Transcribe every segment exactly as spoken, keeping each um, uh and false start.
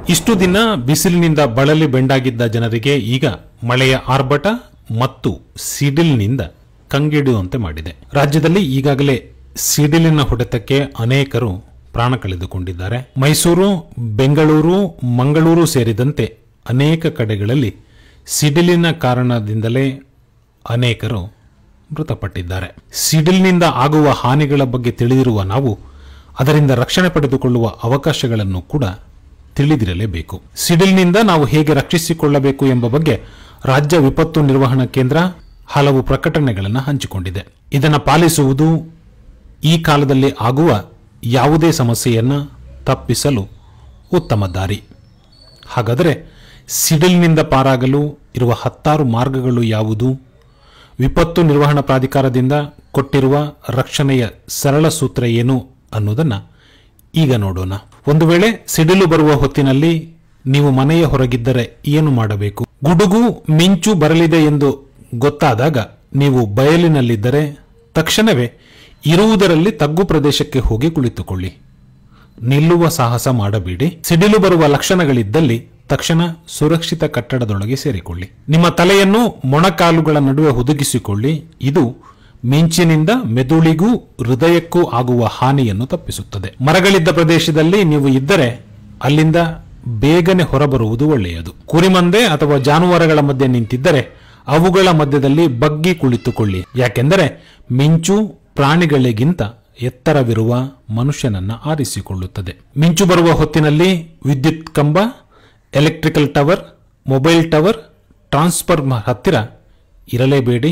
ಇಷ್ಟು ದಿನ ಬಿಸಿಲಿನಿಂದ ಬಳಲಿ ಬೆಂಡಾಗಿದ್ದ ಜನರಿಗೆ ಈಗ ಮಳೆಯ ಆರ್ಭಟ ಮತ್ತು ಸಿಡಿಲಿನಿಂದ ಕಂಗೆಡುವಂತೆ ಮಾಡಿದೆ. ರಾಜ್ಯದಲ್ಲಿ ಈಗಾಗಲೇ ಸಿಡಿಲಿನ ಹೊಡೆತಕ್ಕೆ ಅನೇಕರು ಪ್ರಾಣ ಕಳೆದುಕೊಂಡಿದ್ದಾರೆ. ಮೈಸೂರು, ಬೆಂಗಳೂರು, ಮಂಗಳೂರು ಸೇರಿದಂತೆ ಅನೇಕ ಕಡೆಗಳಲ್ಲಿ ಸಿಡಿಲಿನ ಕಾರಣದಿಂದಲೇ ಅನೇಕರು ಮೃತಪಟ್ಟಿದ್ದಾರೆ. ಸಿಡಿಲಿನಿಂದ ಆಗುವ ಹಾನಿಗಳ ಬಗ್ಗೆ ತಿಳಿದಿರುವ ನಾವು ಅದರಿಂದ ರಕ್ಷಣೆ ಪಡೆದುಕೊಳ್ಳುವ ಅವಕಾಶಗಳನ್ನು ಕೂಡ ತಿಳಿದಿರಲೇಬೇಕು. ಸಿಡಿಲಿನಿಂದ ನಾವು ಹೇಗೆ ರಕ್ಷಿಸಿಕೊಳ್ಳಬೇಕು ಎಂಬ ಬಗ್ಗೆ ರಾಜ್ಯ ವಿಪತ್ತು ನಿರ್ವಹಣಾ ಕೇಂದ್ರ ಹಲವು ಪ್ರಕಟಣೆಗಳನ್ನು ಹಂಚಿಕೊಂಡಿದೆ. ಇದನ್ನು ಪಾಲಿಸುವುದು ಈ ಕಾಲದಲ್ಲಿ ಆಗುವ ಯಾವುದೇ ಸಮಸ್ಯೆಯನ್ನು ತಪ್ಪಿಸಲು ಉತ್ತಮ ದಾರಿ. ಹಾಗಾದರೆ ಸಿಡಿಲಿನಿಂದ ಪಾರಾಗಲು ಇರುವ ಹತ್ತಾರು ಮಾರ್ಗಗಳು ಯಾವುದು? ವಿಪತ್ತು ನಿರ್ವಹಣಾ ಪ್ರಾಧಿಕಾರದಿಂದ ಕೊಟ್ಟಿರುವ ರಕ್ಷಣೆಯ ಸರಳ ಸೂತ್ರ ಏನು ಅನ್ನೋದನ್ನು ಈಗ ನೋಡೋಣ. ಒಂದು ವೇಳೆ ಸಿಡಿಲು ಬರುವ ಹೊತ್ತಿನಲ್ಲಿ ನೀವು ಮನೆಯ ಹೊರಗಿದ್ದರೆ ಏನು ಮಾಡಬೇಕು? ಗುಡುಗು ಮಿಂಚು ಬರಲಿದೆ ಎಂದು ಗೊತ್ತಾದಾಗ ನೀವು ಬಯಲಿನಲ್ಲಿದ್ದರೆ ತಕ್ಷಣವೇ ಇರುವುದರಲ್ಲಿ ತಗ್ಗು ಪ್ರದೇಶಕ್ಕೆ ಹೋಗಿ ಕುಳಿತುಕೊಳ್ಳಿ. ನಿಲ್ಲುವ ಸಾಹಸ ಮಾಡಬೇಡಿ. ಸಿಡಿಲು ಬರುವ ಲಕ್ಷಣಗಳಿದ್ದಲ್ಲಿ ತಕ್ಷಣ ಸುರಕ್ಷಿತ ಕಟ್ಟಡದೊಳಗೆ ಸೇರಿಕೊಳ್ಳಿ. ನಿಮ್ಮ ತಲೆಯನ್ನು ಮೊಣಕಾಲುಗಳ ನಡುವೆ ಹುದುಗಿಸಿಕೊಳ್ಳಿ. ಇದು ಮಿಂಚಿನಿಂದ ಮೆದುಳಿಗೂ ಹೃದಯಕ್ಕೂ ಆಗುವ ಹಾನಿಯನ್ನು ತಪ್ಪಿಸುತ್ತದೆ. ಮರಗಳಿದ್ದ ಪ್ರದೇಶದಲ್ಲಿ ನೀವು ಇದ್ದರೆ ಅಲ್ಲಿಂದ ಬೇಗನೆ ಹೊರಬರುವುದು ಒಳ್ಳೆಯದು. ಕುರಿಮಂದೆ ಅಥವಾ ಜಾನುವಾರುಗಳ ಮಧ್ಯೆ ನಿಂತಿದ್ದರೆ ಅವುಗಳ ಮಧ್ಯದಲ್ಲಿ ಬಗ್ಗಿ ಕುಳಿತುಕೊಳ್ಳಿ. ಯಾಕೆಂದರೆ ಮಿಂಚು ಪ್ರಾಣಿಗಳಿಗಿಂತ ಎತ್ತರವಿರುವ ಮನುಷ್ಯನನ್ನ ಆರಿಸಿಕೊಳ್ಳುತ್ತದೆ. ಮಿಂಚು ಬರುವ ಹೊತ್ತಿನಲ್ಲಿ ವಿದ್ಯುತ್ ಕಂಬ, electrical tower, mobile tower, transformer ಹತ್ತಿರ ಇರಲೇಬೇಡಿ.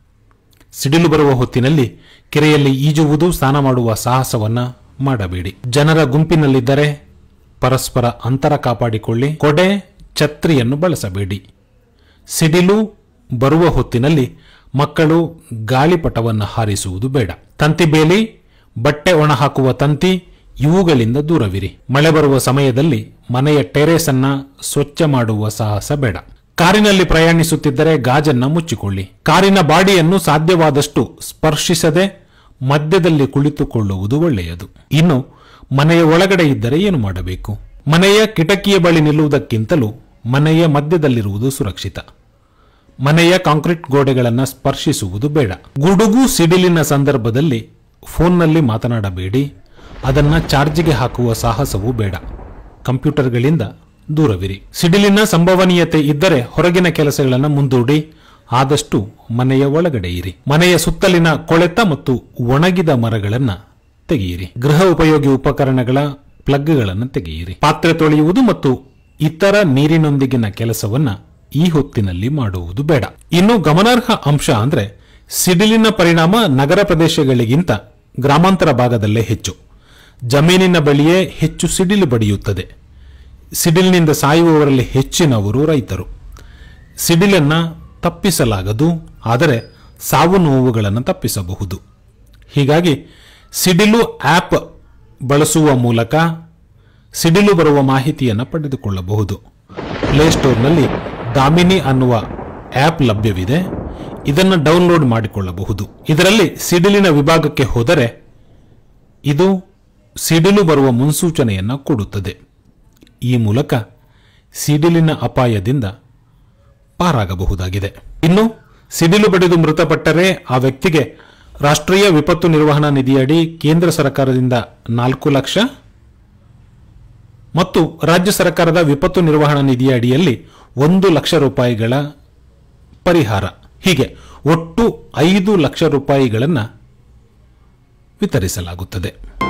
ಸಿಡಿಲು ಬರುವ ಹೊತ್ತಿನಲ್ಲಿ ಕೆರೆಯಲ್ಲಿ ಈಜುವುದು, ಸ್ನಾನ ಮಾಡುವ ಸಾಹಸವನ್ನ ಮಾಡಬೇಡಿ. ಜನರ ಗುಂಪಿನಲ್ಲಿದ್ದರೆ ಪರಸ್ಪರ ಅಂತರ ಕಾಪಾಡಿಕೊಳ್ಳಿ. ಕೊಡೆ, ಛತ್ರಿಯನ್ನು ಬಳಸಬೇಡಿ. ಸಿಡಿಲು ಬರುವ ಹೊತ್ತಿನಲ್ಲಿ ಮಕ್ಕಳು ಗಾಳಿಪಟವನ್ನು ಹಾರಿಸುವುದು ಬೇಡ. ತಂತಿ ಬೇಲಿ, ಬಟ್ಟೆ ಒಣ ಹಾಕುವ ತಂತಿ ಇವುಗಳಿಂದ ದೂರವಿರಿ. ಮಳೆ ಬರುವ ಸಮಯದಲ್ಲಿ ಮನೆಯ ಟೆರೇಸ್ ಅನ್ನ ಸ್ವಚ್ಛ ಮಾಡುವ ಸಾಹಸ ಬೇಡ. ಕಾರಿನಲ್ಲಿ ಪ್ರಯಾಣಿಸುತ್ತಿದ್ದರೆ ಗಾಜನ್ನ ಮುಚ್ಚಿಕೊಳ್ಳಿ. ಕಾರಿನ ಬಾಡಿಯನ್ನು ಸಾಧ್ಯವಾದಷ್ಟು ಸ್ಪರ್ಶಿಸದೆ ಮಧ್ಯದಲ್ಲಿ ಕುಳಿತುಕೊಳ್ಳುವುದು ಒಳ್ಳೆಯದು. ಇನ್ನು ಮನೆಯ ಒಳಗಡೆ ಇದ್ದರೆ ಏನು ಮಾಡಬೇಕು? ಮನೆಯ ಕಿಟಕಿಯ ಬಳಿ ನಿಲ್ಲುವುದಕ್ಕಿಂತಲೂ ಮನೆಯ ಮಧ್ಯದಲ್ಲಿರುವುದು ಸುರಕ್ಷಿತ. ಮನೆಯ ಕಾಂಕ್ರೀಟ್ ಗೋಡೆಗಳನ್ನು ಸ್ಪರ್ಶಿಸುವುದು ಬೇಡ. ಗುಡುಗು ಸಿಡಿಲಿನ ಸಂದರ್ಭದಲ್ಲಿ ಫೋನ್ನಲ್ಲಿ ಮಾತನಾಡಬೇಡಿ. ಅದನ್ನು ಚಾರ್ಜಿಗೆ ಹಾಕುವ ಸಾಹಸವೂ ಬೇಡ. ಕಂಪ್ಯೂಟರ್ಗಳಿಂದ ದೂರವಿರಿ. ಸಿಡಿಲಿನ ಸಂಭವನೀಯತೆ ಇದ್ದರೆ ಹೊರಗಿನ ಕೆಲಸಗಳನ್ನು ಮುಂದೂಡಿ ಆದಷ್ಟು ಮನೆಯ ಒಳಗಡೆ ಇರಿ. ಮನೆಯ ಸುತ್ತಲಿನ ಕೊಳೆತ ಮತ್ತು ಒಣಗಿದ ಮರಗಳನ್ನು ತೆಗೆಯಿರಿ. ಗೃಹ ಉಪಯೋಗಿ ಉಪಕರಣಗಳ ಪ್ಲಗ್ಗಳನ್ನು ತೆಗೆಯಿರಿ. ಪಾತ್ರೆ ತೊಳೆಯುವುದು ಮತ್ತು ಇತರ ನೀರಿನೊಂದಿಗಿನ ಕೆಲಸವನ್ನ ಈ ಹೊತ್ತಿನಲ್ಲಿ ಮಾಡುವುದು ಬೇಡ. ಇನ್ನು ಗಮನಾರ್ಹ ಅಂಶ ಅಂದ್ರೆ ಸಿಡಿಲಿನ ಪರಿಣಾಮ ನಗರ ಪ್ರದೇಶಗಳಿಗಿಂತ ಗ್ರಾಮಾಂತರ ಭಾಗದಲ್ಲೇ ಹೆಚ್ಚು. ಜಮೀನಿನ ಬಳಿಯೇ ಹೆಚ್ಚು ಸಿಡಿಲು ಬಡಿಯುತ್ತದೆ. ಸಿಡಿಲಿನಿಂದ ಸಾಯುವವರಲ್ಲಿ ಹೆಚ್ಚಿನವರು ರೈತರು. ಸಿಡಿಲನ್ನ ತಪ್ಪಿಸಲಾಗದು, ಆದರೆ ಸಾವು ನೋವುಗಳನ್ನು ತಪ್ಪಿಸಬಹುದು. ಹೀಗಾಗಿ ಸಿಡಿಲು ಆಪ್ ಬಳಸುವ ಮೂಲಕ ಸಿಡಿಲು ಬರುವ ಮಾಹಿತಿಯನ್ನು ಪಡೆದುಕೊಳ್ಳಬಹುದು. ಪ್ಲೇಸ್ಟೋರ್ನಲ್ಲಿ ದಾಮಿನಿ ಅನ್ನುವ ಆಪ್ ಲಭ್ಯವಿದೆ. ಇದನ್ನು ಡೌನ್ಲೋಡ್ ಮಾಡಿಕೊಳ್ಳಬಹುದು. ಇದರಲ್ಲಿ ಸಿಡಿಲಿನ ವಿಭಾಗಕ್ಕೆ ಹೋದರೆ ಇದು ಸಿಡಿಲು ಬರುವ ಮುನ್ಸೂಚನೆಯನ್ನು ಕೊಡುತ್ತದೆ. ಈ ಮೂಲಕ ಸಿಡಿಲಿನ ಅಪಾಯದಿಂದ ಪಾರಾಗಬಹುದಾಗಿದೆ. ಇನ್ನು ಸಿಡಿಲು ಬಡಿದು ಮೃತಪಟ್ಟರೆ ಆ ವ್ಯಕ್ತಿಗೆ ರಾಷ್ಟ್ರೀಯ ವಿಪತ್ತು ನಿರ್ವಹಣಾ ನಿಧಿಯಡಿ ಕೇಂದ್ರ ಸರ್ಕಾರದಿಂದ ನಾಲ್ಕು ಲಕ್ಷ ಮತ್ತು ರಾಜ್ಯ ಸರ್ಕಾರದ ವಿಪತ್ತು ನಿರ್ವಹಣಾ ನಿಧಿಯ ಅಡಿಯಲ್ಲಿ ಒಂದು ಲಕ್ಷ ರೂಪಾಯಿಗಳ ಪರಿಹಾರ, ಹೀಗೆ ಒಟ್ಟು ಐದು ಲಕ್ಷ ರೂಪಾಯಿಗಳನ್ನು ವಿತರಿಸಲಾಗುತ್ತದೆ.